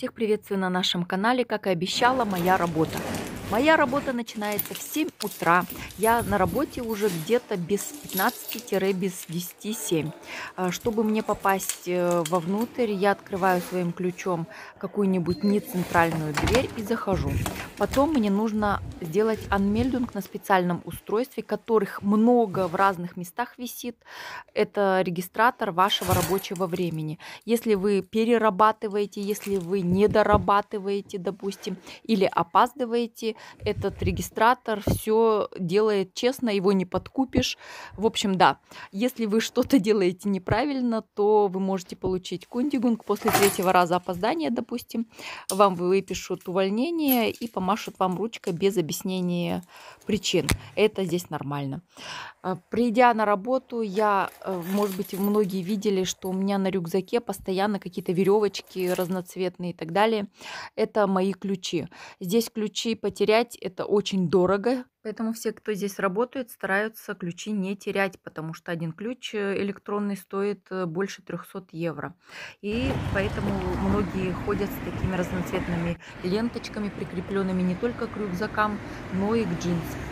Всех приветствую на нашем канале. Как и обещала, моя работа. Моя работа начинается в 7 утра. Я на работе уже где-то без 15 без 7. Чтобы мне попасть вовнутрь, я открываю своим ключом какую-нибудь нецентральную дверь и захожу. Потом мне нужно сделать анмельдунг на специальном устройстве, которых много в разных местах висит. Это регистратор вашего рабочего времени. Если вы перерабатываете, если вы не дорабатываете, допустим, или опаздываете, этот регистратор все делает честно, его не подкупишь. В общем, да, если вы что-то делаете неправильно, то вы можете получить кундигунг после третьего раза опоздания, допустим. Вам выпишут увольнение и помашут вам ручкой без объяснения причин. Это здесь нормально. Придя на работу, может быть, многие видели, что у меня на рюкзаке постоянно какие-то веревочки разноцветные и так далее. Это мои ключи. Здесь ключи потерять это очень дорого, поэтому все, кто здесь работает, стараются ключи не терять, потому что один ключ электронный стоит больше 300 евро. И поэтому многие ходят с такими разноцветными ленточками, прикрепленными не только к рюкзакам, но и к джинсам.